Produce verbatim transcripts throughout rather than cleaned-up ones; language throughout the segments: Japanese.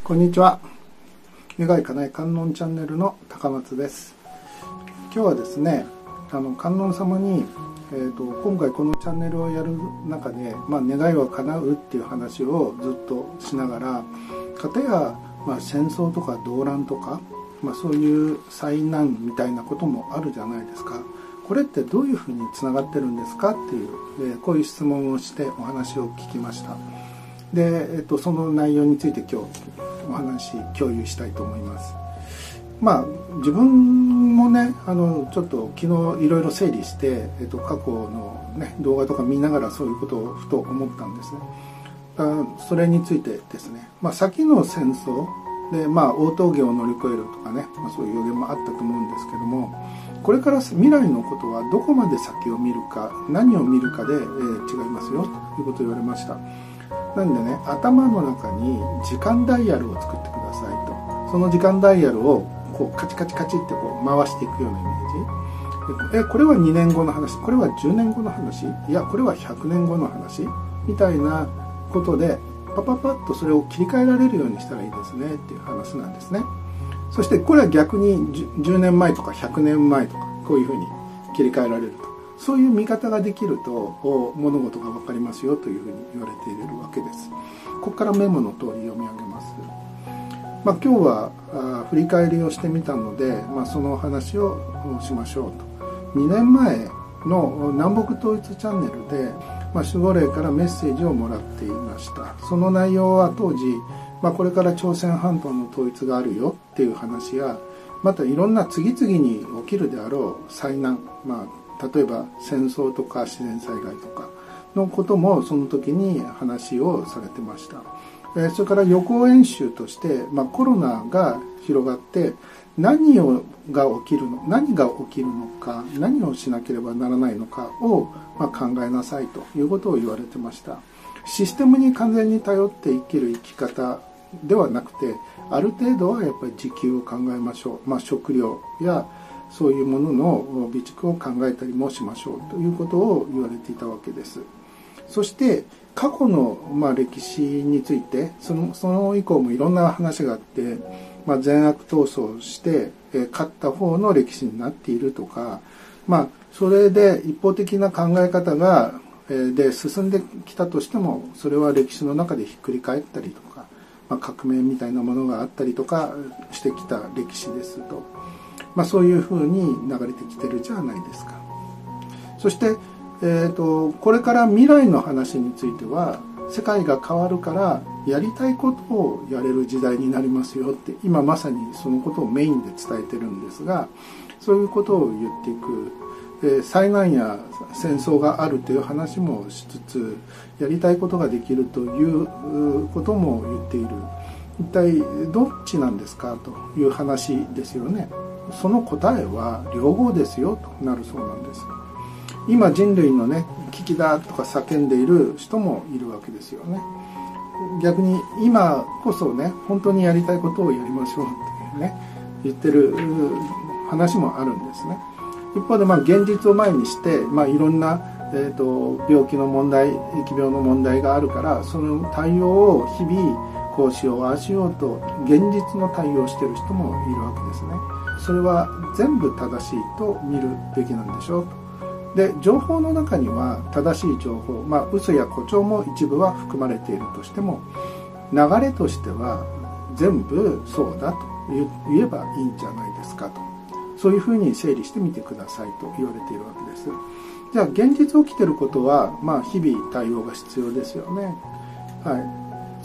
こんにちは。願いかなえ観音チャンネルの高松です。今日はですね、あの観音様に、えーと、今回このチャンネルをやる中で、まあ、願いは叶うっていう話をずっとしながら、かたや、まあ、戦争とか動乱とか、まあ、そういう災難みたいなこともあるじゃないですか。これってどういうふうにつながってるんですかっていう、えー、こういう質問をしてお話を聞きました。で、えっと、その内容について今日お話共有したいと思います。まあ自分もね、あのちょっと昨日いろいろ整理して、えっと、過去の、ね、動画とか見ながらそういうことをふと思ったんですね。あそれについてですね、まあ、先の戦争で、まあ、応峠を乗り越えるとかね、まあ、そういう予言もあったと思うんですけども、これから未来のことはどこまで先を見るか、何を見るかで、えー、違いますよということを言われました。なんでね、頭の中に時間ダイヤルを作ってくださいと。その時間ダイヤルをこうカチカチカチってこう回していくようなイメージ。でえこれはにねんごの話、これはじゅうねんごの話、いやこれはひゃくねんごの話みたいなことでパパパッとそれを切り替えられるようにしたらいいですねっていう話なんですね。そしてこれは逆にじゅうねんまえとかひゃくねんまえとかこういうふうに切り替えられると。そういう見方ができると物事が分かりますよというふうに言われているわけです。ここからメモの通り読み上げます。まあ、今日はあ振り返りをしてみたので、まあ、そのお話をしましょうと。にねんまえの南北統一チャンネルで、まあ、守護霊からメッセージをもらっていました。その内容は当時、まあ、これから朝鮮半島の統一があるよっていう話や、またいろんな次々に起きるであろう災難、まあ例えば戦争とか自然災害とかのこともその時に話をされてました。それから予行演習として、まあ、コロナが広がって何をが起きるの何が起きるのか、何をしなければならないのかを、まあ、考えなさいということを言われてました。システムに完全に頼って生きる生き方ではなくて、ある程度はやっぱり自給を考えましょう。まあ、食料やそういうものの備蓄を考えたりもしましょうということを言われていたわけです。そして過去のまあ歴史について、その、その以降もいろんな話があって、まあ、善悪闘争して勝った方の歴史になっているとか、まあ、それで一方的な考え方がで進んできたとしても、それは歴史の中でひっくり返ったりとか、まあ、革命みたいなものがあったりとかしてきた歴史ですと。まあ、そういうふうに流れてきてるじゃないですか。そして、えーと、これから未来の話については、世界が変わるからやりたいことをやれる時代になりますよって、今まさにそのことをメインで伝えてるんですが、そういうことを言っていく、えー、災難や戦争があるという話もしつつ、やりたいことができるということも言っている。一体どっちなんですかという話ですよね。その答えは両方ですよとなるそうなんです。今人類のね危機だとか叫んでいる人もいるわけですよね。逆に今こそね本当にやりたいことをやりましょうっていうね言ってる話もあるんですね。一方でまあ現実を前にして、まあ、いろんな、えーと、病気の問題、疫病の問題があるから、その対応を日々こうしようああしようと現実の対応をしている人もいるわけですね。それは全部正しいと見るべきなんでしょうと。で、情報の中には正しい情報、まあ嘘や誇張も一部は含まれているとしても、流れとしては全部そうだと言えばいいんじゃないですかと。そういうふうに整理してみてくださいと言われているわけです。じゃあ現実起きていることは、まあ日々対応が必要ですよね。はい。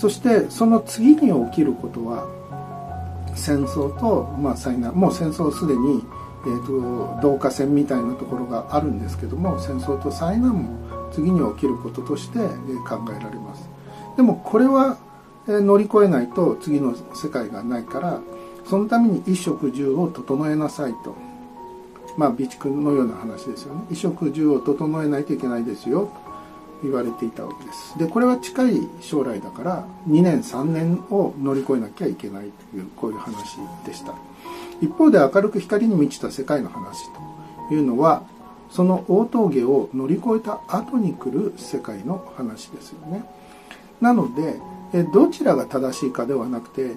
そしてその次に起きることは戦争と、まあ、災難、もう戦争すでに、えーと、導火線みたいなところがあるんですけども、戦争と災難も次に起きることとして考えられます。でもこれは乗り越えないと次の世界がないから、そのために衣食住を整えなさいと。まあ備蓄のような話ですよね。衣食住を整えないといけないですよと言われていたわけです。で、これは近い将来だからにねんさんねんを乗り越えなきゃいけないという、こういう話でした。一方で明るく光に満ちた世界の話というのは、その大峠を乗り越えた後に来る世界の話ですよね。なのでどちらが正しいかではなくて、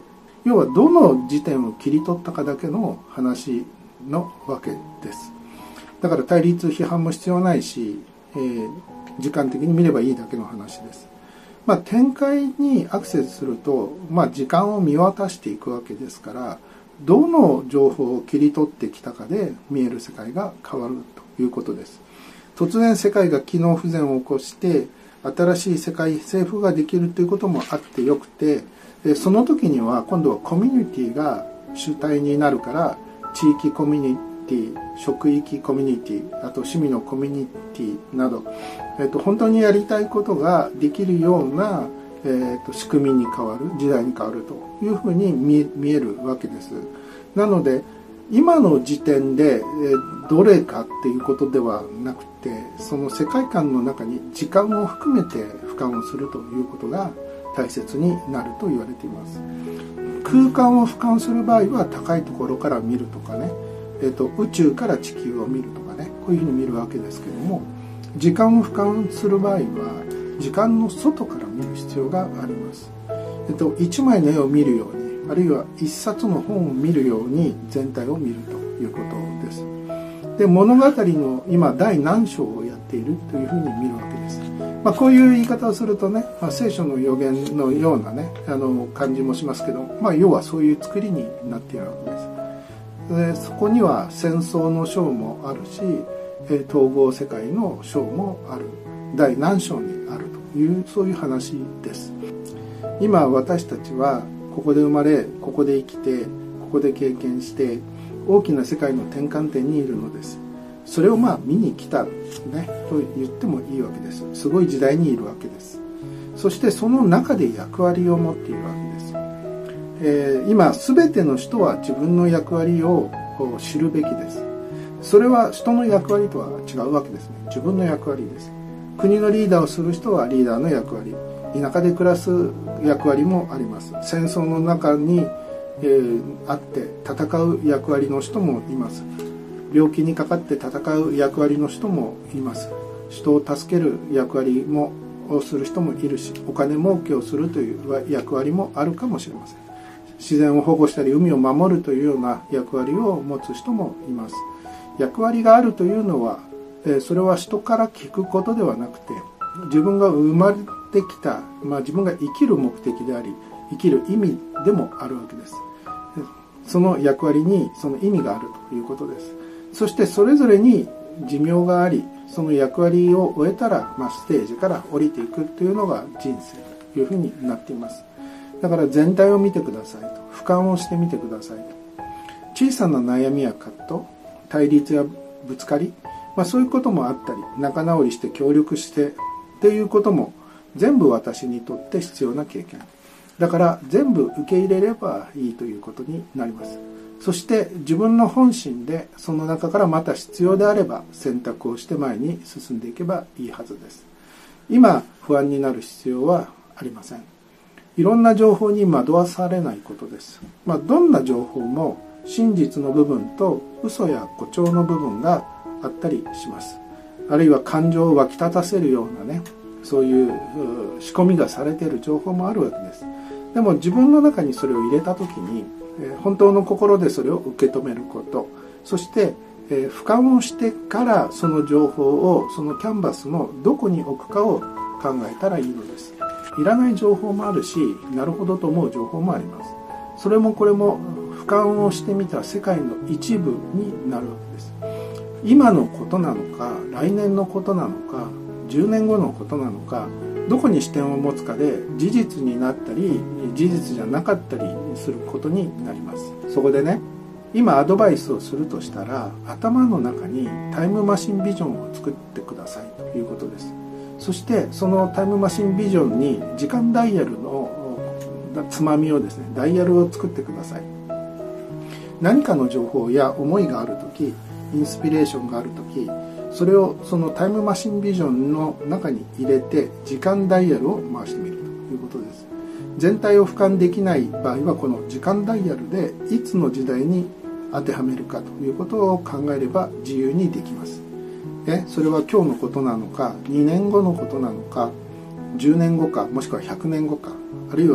要はどの時点を切り取ったかだけの話のわけです。だから対立批判も必要ないし、えー、時間的に見ればいいだけの話です。まあ、展開にアクセスすると、まあ、時間を見渡していくわけですから、どの情報を切り取ってきたかで見える世界が変わるということです。突然世界が機能不全を起こして新しい世界政府ができるということもあってよくて、その時には今度はコミュニティが主体になるから、地域コミュニティ、職域コミュニティ、あと趣味のコミュニティなど、えっと、本当にやりたいことができるような、えっと、仕組みに変わる、時代に変わるというふうに 見, 見えるわけです。なので今の時点で、えー、どれかっていうことではなくて、その世界観の中に時間を含めて俯瞰をするということが大切になると言われています。空間を俯瞰する場合は高いところから見るとかね、えーと、宇宙から地球を見るとかね、こういうふうに見るわけですけども、時間を俯瞰する場合は時間の外から見る必要があります。えーと、一枚の絵を見るように、あるいは一冊の本を見るように全体を見るということです。で、物語の今第何章をやっているというふうに見るわけです。まあ、こういう言い方をするとね、まあ、聖書の予言のようなね、あの感じもしますけど、まあ、要はそういう作りになっているわけです。で、そこには戦争の章もあるし、統合世界の章もある。第何章にあるという、そういう話です。今私たちはここで生まれ、ここで生きて、ここで経験して大きな世界の転換点にいるのです。それをまあ見に来た、ね、と言ってもいいわけです。すごい時代にいるわけです。そしてその中で役割を持っているわけです。えー、今全ての人は自分の役割を知るべきです。それは人の役割とは違うわけですね。自分の役割です。国のリーダーをする人はリーダーの役割、田舎で暮らす役割もあります。戦争の中に、えー、あって戦う役割の人もいます。病気にかかって戦う役割の人もいます。人を助ける役割もをする人もいるし、お金儲けをするという役割もあるかもしれません。自然を保護したり海を守るというような役割を持つ人もいます。役割があるというのは、えー、それは人から聞くことではなくて、自分が生まれてきた、まあ、自分が生きる目的であり生きる意味でもあるわけです。その役割にその意味があるということです。そしてそれぞれに寿命があり、その役割を終えたら、まあ、ステージから降りていくというのが人生というふうになっています。だから全体を見てくださいと、俯瞰をしてみてくださいと。小さな悩みや葛藤、対立やぶつかり、まあ、そういうこともあったり、仲直りして協力してっていうことも全部私にとって必要な経験だから、全部受け入れればいいということになります。そして自分の本心でその中からまた必要であれば選択をして前に進んでいけばいいはずです。今不安になる必要はありません。いろんな情報に惑わされないことです。まあ、どんな情報も真実の部分と嘘や誇張の部分があったりします。あるいは感情を湧き立たせるようなね、そういう仕込みがされている情報もあるわけです。でも自分の中にそれを入れた時に、本当の心でそれを受け止めること、そして俯瞰をしてからその情報をそのキャンバスのどこに置くかを考えたらいいのです。いらない情報もあるし、なるほどと思う情報もあります。それもこれも俯瞰をしてみた世界の一部になるわけです。今のことなのか、来年のことなのか、じゅうねんごのことなのか、どこに視点を持つかで事実になったり事実じゃなかったりすることになります。そこでね、今アドバイスをするとしたら、頭の中にタイムマシンビジョンを作ってくださいということです。そしてそのタイムマシンビジョンに時間ダイヤルのつまみをですね、ダイヤルを作ってください。何かの情報や思いがあるとき、インスピレーションがあるとき、それをそのタイムマシンビジョンの中に入れて時間ダイヤルを回してみるということです。全体を俯瞰できない場合は、この時間ダイヤルでいつの時代に当てはめるかということを考えれば自由にできます。えそれは今日のことなのか、にねんごのことなのか、じゅうねんごか、もしくはひゃくねんごか、あるいは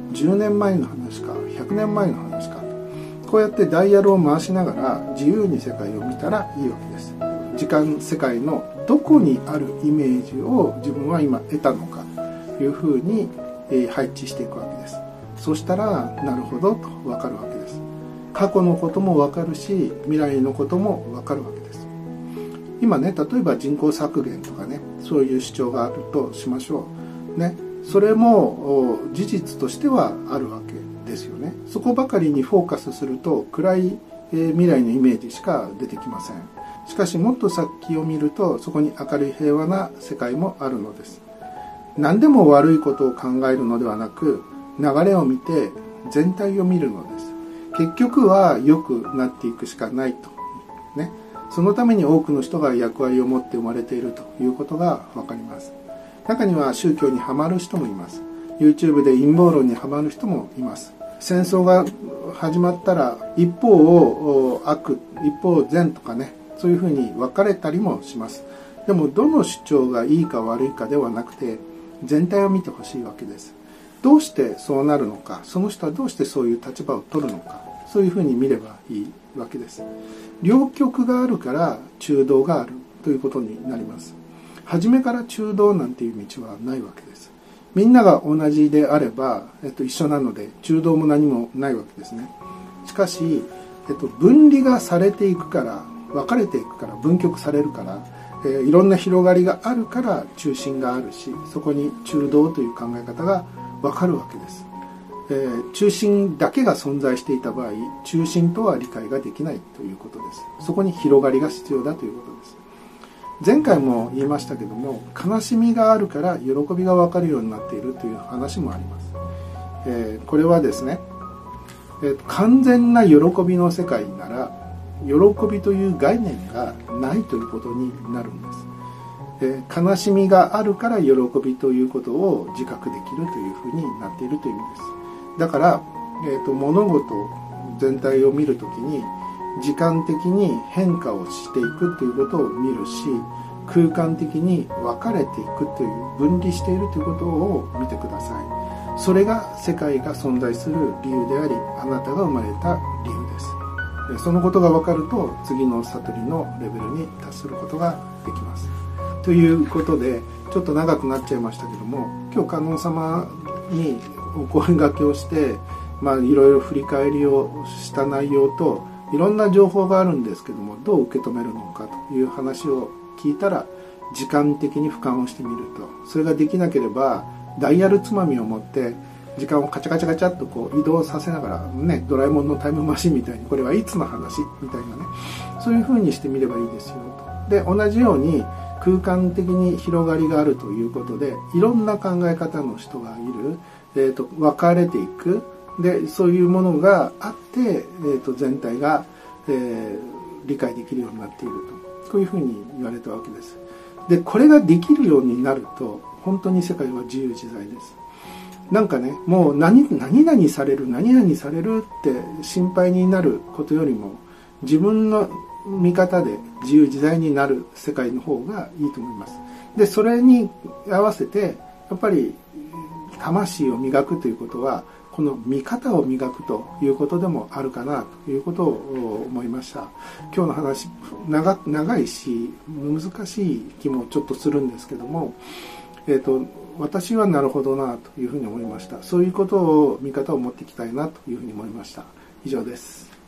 じゅうねんまえの話かひゃくねんまえの話か、こうやってダイヤルを回しながら自由に世界を見たらいいわけです。時間世界のどこにあるイメージを自分は今得たのかというふうに配置していくわけです。そしたらなるほどと分かるわけです。過去のことも分かるし、未来のことも分かるわけです。今ね、例えば人口削減とかね、そういう主張があるとしましょうね。それも事実としてはあるわけですよね。そこばかりにフォーカスすると暗い未来のイメージしか出てきません。しかしもっと先を見ると、そこに明るい平和な世界もあるのです。何でも悪いことを考えるのではなく、流れを見て全体を見るのです。結局は良くなっていくしかないとね。そのために多くの人が役割を持って生まれているということが分かります。中には宗教にはまる人もいます。 YouTube で陰謀論にはまる人もいます。戦争が始まったら一方を悪、一方善とかね、そういうふうに分かれたりもします。でもどの主張がいいか悪いかではなくて、全体を見てほしいわけです。どうしてそうなるのか、その人はどうしてそういう立場を取るのか、そういうふうに見ればいいわけです。両極があるから中道があるということになります。初めから中道なんていう道はないわけです。みんなが同じであれば、えっと、一緒なので中道も何もないわけですね。しかし、えっと、分離がされていくから、分かれていくから、分極されるから、えー、いろんな広がりがあるから中心があるし、そこに中道という考え方が分かるわけです。えー、中心だけが存在していた場合、中心とは理解ができないということです。そこに広がりが必要だということです。前回も言いましたけども、悲しみがあるから喜びが分かるようになっているという話もあります。えー、これはですね、えー、完全な喜びの世界なら、喜びという概念がないということになるんです。えー、悲しみがあるから喜びということを自覚できるというふうになっているという意味です。だから、えーと、物事全体を見るときに時間的に変化をしていくということを見るし、空間的に分かれていくという、分離しているということを見てください。それが世界が存在する理由であり、あなたが生まれた理由です。そのことが分かると次の悟りのレベルに達することができます。ということで、ちょっと長くなっちゃいましたけども、今日観音様にお声掛けをして、まあ、いろいろ振り返りをした内容と、いろんな情報があるんですけども、どう受け止めるのかという話を聞いたら、時間的に俯瞰をしてみると、それができなければダイヤルつまみを持って時間をカチャカチャカチャっとこう移動させながらね、ドラえもんのタイムマシンみたいに、これはいつの話みたいなね、そういう風にしてみればいいですよと。で、同じように空間的に広がりがあるということで、いろんな考え方の人がいる、えーと、分かれていく。で、そういうものがあって、えーと、全体が、えー、理解できるようになっていると。こういうふうに言われたわけです。で、これができるようになると、本当に世界は自由自在です。なんかね、もう何、何々される、何々されるって心配になることよりも、自分の見方で自由自在になる世界の方がいいと思います。で、それに合わせて、やっぱり魂を磨くということは、この見方を磨くということでもあるかなということを思いました。今日の話 長, 長いし難しい気もちょっとするんですけども、えーと、私はなるほどなというふうに思いました。そういうことを見方を持っていきたいなというふうに思いました。以上です。